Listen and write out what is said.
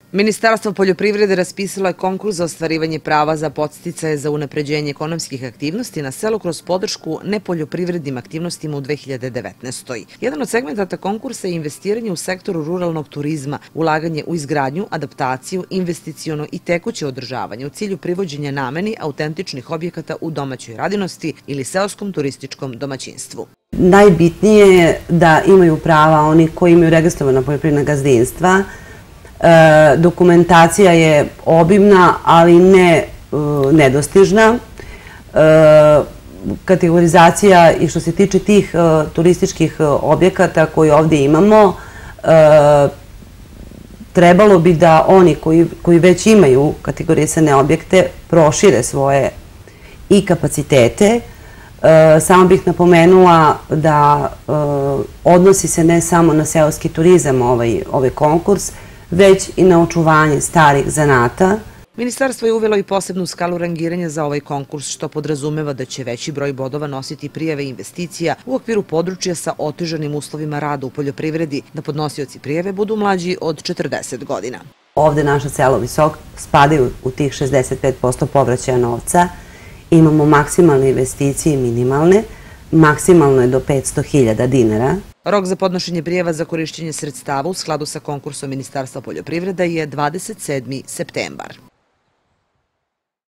Ministarstvo poljoprivrede raspisalo je konkurs za ostvarivanje prava za podsticaje za unapređenje ekonomskih aktivnosti na selu kroz podršku nepoljoprivrednim aktivnostima u 2019. Jedan od segmentata konkursa je investiranje u sektoru ruralnog turizma, ulaganje u izgradnju, adaptaciju, investiciono i tekuće održavanje u cilju privođenja nameni autentičnih objekata u domaćoj radinosti ili seoskom turističkom domaćinstvu. Najbitnije je da imaju prava oni koji imaju registrovana poljoprivredna gazdinstva. Dokumentacija je obimna, ali ne nedostižna. Kategorizacija i što se tiče tih turističkih objekata koje ovdje imamo, trebalo bi da oni koji već imaju kategorisane objekte prošire svoje i kapacitete. Samo bih napomenula da odnosi se ne samo na seoski turizam ovaj konkurs, već i na očuvanje starih zanata. Ministarstvo je uvelo i posebnu skalu rangiranja za ovaj konkurs, što podrazumeva da će veći broj bodova nositi prijave investicija u okviru područja sa otežanim uslovima rada u poljoprivredi, da podnosioci prijave budu mlađi od 40 godina. Ovde naša selo Visok spadaju u tih 65% povraćaja novca. Imamo maksimalne investicije i minimalne. Maksimalno je do 500.000 dinara. Rok za podnošenje prijava za korišćenje sredstava u skladu sa konkursom Ministarstva poljoprivrede je 27. septembar.